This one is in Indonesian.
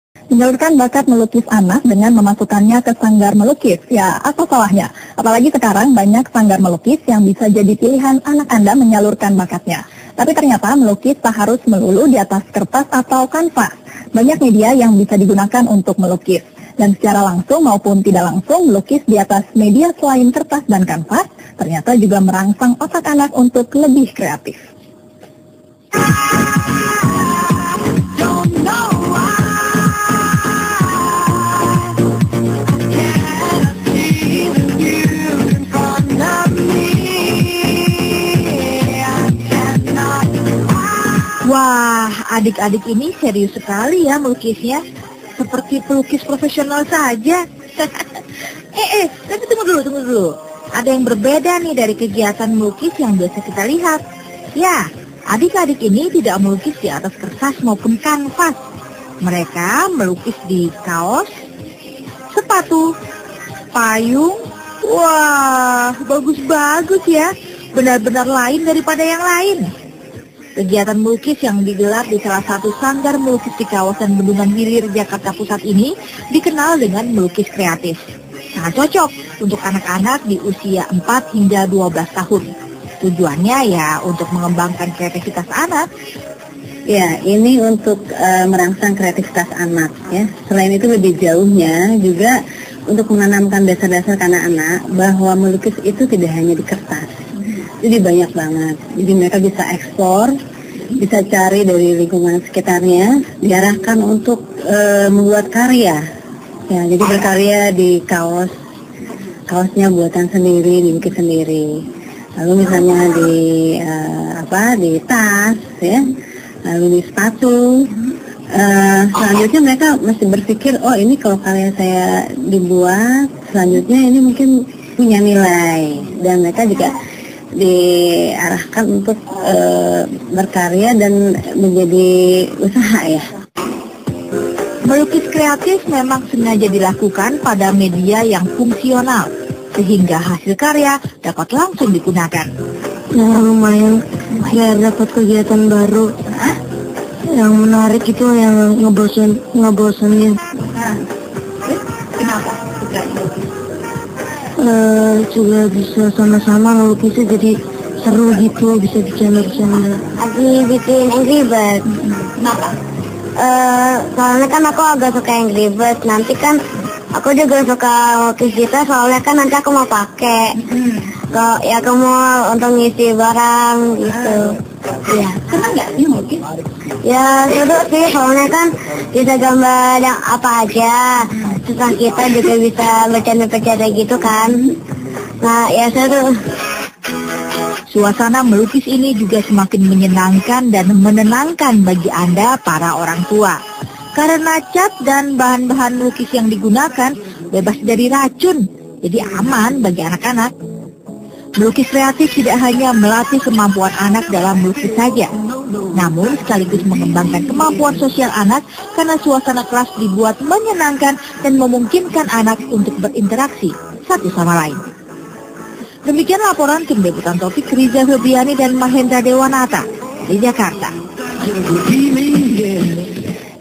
Menyalurkan bakat melukis anak dengan memasukkannya ke sanggar melukis, ya apa salahnya? Apalagi sekarang banyak sanggar melukis yang bisa jadi pilihan anak Anda menyalurkan bakatnya. Tapi ternyata melukis tak harus melulu di atas kertas atau kanvas. Banyak media yang bisa digunakan untuk melukis. Dan secara langsung maupun tidak langsung, melukis di atas media selain kertas dan kanvas ternyata juga merangsang otak anak untuk lebih kreatif. Wah, adik-adik ini serius sekali ya melukisnya. Seperti pelukis profesional saja. Tapi tunggu dulu. Ada yang berbeda nih dari kegiatan melukis yang biasa kita lihat. Ya, adik-adik ini tidak melukis di atas kertas maupun kanvas. Mereka melukis di kaos, sepatu, payung. Wah, bagus-bagus ya. Benar-benar lain daripada yang lain. Kegiatan melukis yang digelar di salah satu sanggar melukis di kawasan Bendungan Hilir, Jakarta Pusat ini dikenal dengan melukis kreatif. Sangat cocok untuk anak-anak di usia 4 hingga 12 tahun. Tujuannya ya untuk mengembangkan kreativitas anak. Ya, ini untuk merangsang kreativitas anak ya. Selain itu lebih jauhnya juga untuk menanamkan dasar-dasar ke anak-anak bahwa melukis itu tidak hanya di kertas. Jadi banyak banget. Jadi mereka bisa ekspor, bisa cari dari lingkungan sekitarnya, diarahkan untuk membuat karya. Ya, jadi berkarya di kaosnya buatan sendiri, dibikin sendiri. Lalu misalnya di tas, ya, lalu di sepatu. Selanjutnya mereka mesti berpikir, oh ini kalau karya saya dibuat, selanjutnya ini mungkin punya nilai, dan mereka juga diarahkan untuk berkarya dan menjadi usaha ya. Melukis kreatif memang sengaja dilakukan pada media yang fungsional, sehingga hasil karya dapat langsung digunakan. Nah, lumayan biar dapat kegiatan baru. Yang menarik itu yang ngebosenin. Kenapa? Juga bisa sama-sama ngelukisnya jadi seru gitu, bisa bercanda-bercanda. Lagi bikin Angry Birds. Kenapa? Soalnya kan aku agak suka Angry Birds. Nanti kan aku juga suka lukis gitu, soalnya kan nanti aku mau pakai. Ya aku mau untuk ngisi barang gitu. Ya, senang nggak sih melukis? Ya seru sih, soalnya kan bisa gambar yang apa aja. Terus kita juga bisa bercanda-bercanda gitu kan. Nah ya seru. Suasana melukis ini juga semakin menyenangkan dan menenangkan bagi Anda para orang tua. Karena cat dan bahan-bahan melukis yang digunakan bebas dari racun, jadi aman bagi anak-anak. Melukis kreatif tidak hanya melatih kemampuan anak dalam melukis saja, namun sekaligus mengembangkan kemampuan sosial anak karena suasana kelas dibuat menyenangkan dan memungkinkan anak untuk berinteraksi satu sama lain. Demikian laporan tim liputan Taufik Riza Febriani dan Mahendra Dewanata di Jakarta.